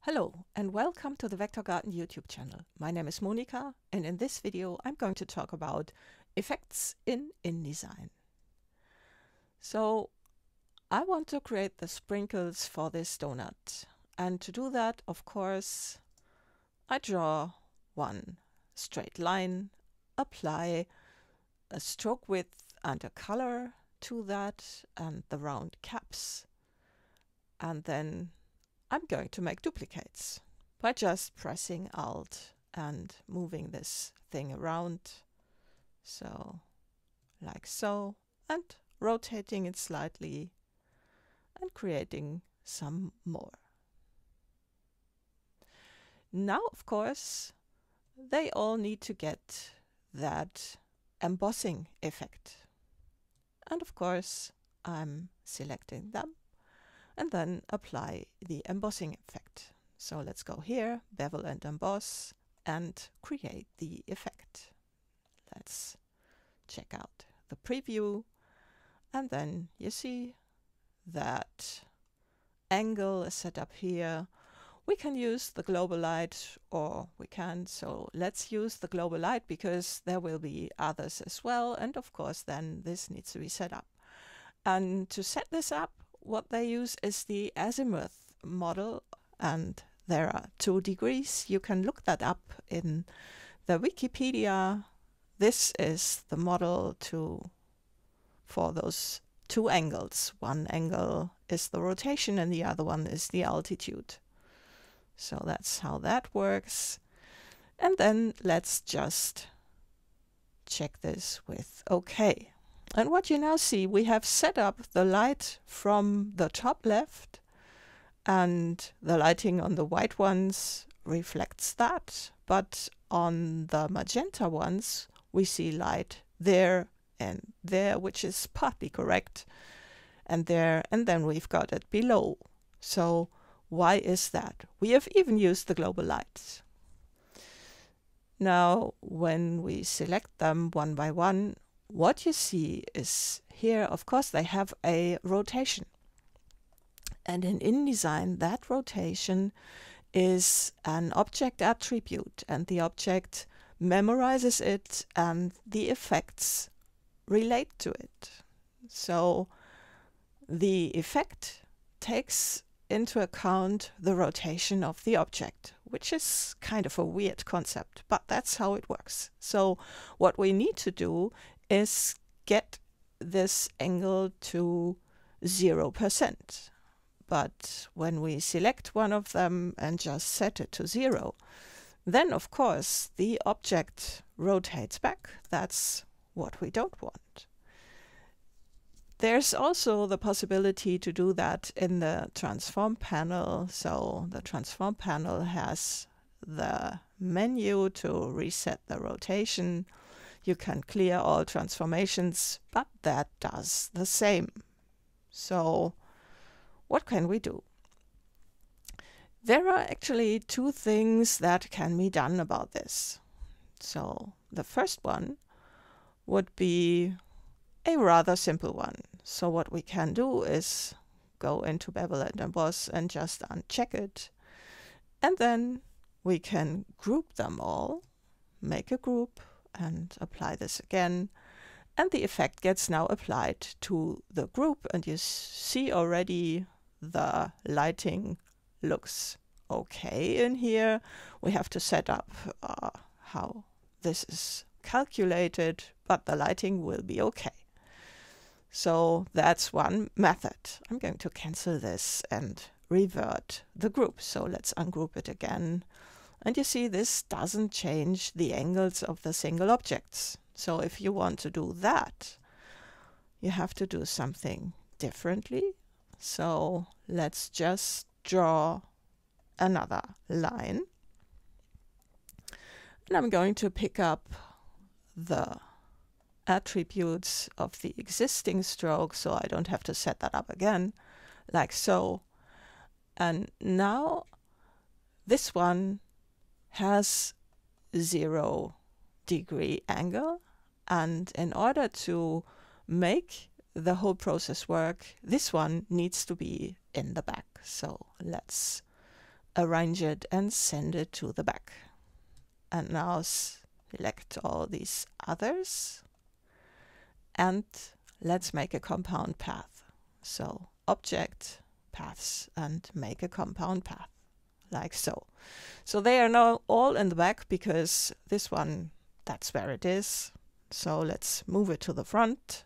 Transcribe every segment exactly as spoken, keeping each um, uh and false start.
Hello and welcome to the Vector Garden YouTube channel. My name is Monika and in this video I'm going to talk about effects in InDesign. So I want to create the sprinkles for this donut, and to do that, of course, I draw one straight line, apply a stroke width and a color to that and the round caps, and then I'm going to make duplicates by just pressing Alt and moving this thing around, so like so, and rotating it slightly and creating some more. Now, of course, they all need to get that embossing effect. And of course, I'm selecting them and then apply the embossing effect. So let's go here, Bevel and Emboss, and create the effect. Let's check out the preview, and then you see that angle is set up here. We can use the global light or we can, so let's use the global light because there will be others as well, and of course then this needs to be set up. And to set this up, what they use is the azimuth model, and there are two degrees. You can look that up in the Wikipedia. This is the model to for those two angles. One angle is the rotation and the other one is the altitude. So that's how that works. And then let's just check this with OK. And what you now see, we have set up the light from the top left, and the lighting on the white ones reflects that. But on the magenta ones, we see light there and there, which is partly correct, and there, and then we've got it below. So why is that? We have even used the global lights. Now, when we select them one by one, what you see is here, of course, they have a rotation. And in InDesign, that rotation is an object attribute, and the object memorizes it and the effects relate to it. So the effect takes into account the rotation of the object, which is kind of a weird concept, but that's how it works. So what we need to do is get this angle to zero percent. But when we select one of them and just set it to zero, then of course the object rotates back. That's what we don't want. There's also the possibility to do that in the transform panel. So the transform panel has the menu to reset the rotation. You can clear all transformations, but that does the same. So what can we do? There are actually two things that can be done about this. So the first one would be a rather simple one. So what we can do is go into Bevel and Emboss and just uncheck it. And then we can group them all, make a group, and apply this again, and the effect gets now applied to the group, and you see already the lighting looks okay in here. We have to set up uh, how this is calculated, but the lighting will be okay. So that's one method. I'm going to cancel this and revert the group. So let's ungroup it again. And you see this doesn't change the angles of the single objects. So if you want to do that, you have to do something differently. So let's just draw another line. And I'm going to pick up the attributes of the existing stroke, so I don't have to set that up again, like so. And now this one has zero degree angle, and in order to make the whole process work, this one needs to be in the back. So let's arrange it and send it to the back. And now select all these others and let's make a compound path. So object, paths, and make a compound path like so. So they are now all in the back because this one, that's where it is. So let's move it to the front.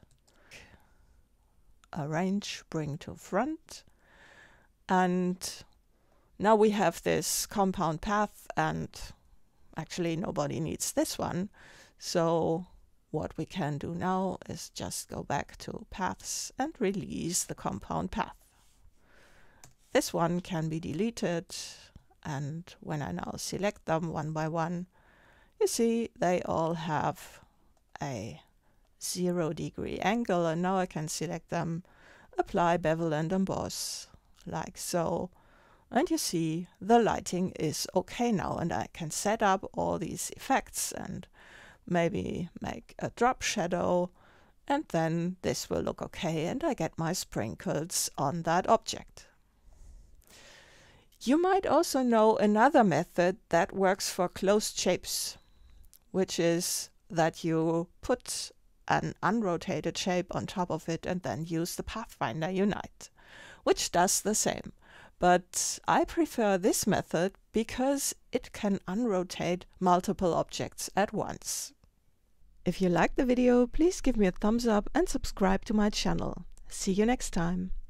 Arrange, bring to front. And now we have this compound path, and actually nobody needs this one. So what we can do now is just go back to paths and release the compound path. This one can be deleted, and when I now select them one by one, you see they all have a zero degree angle, and now I can select them, apply bevel and emboss like so, and you see the lighting is okay now, and I can set up all these effects and maybe make a drop shadow, and then this will look okay and I get my sprinkles on that object. You might also know another method that works for closed shapes, which is that you put an unrotated shape on top of it and then use the Pathfinder Unite, which does the same. But I prefer this method because it can unrotate multiple objects at once. If you liked the video, please give me a thumbs up and subscribe to my channel. See you next time.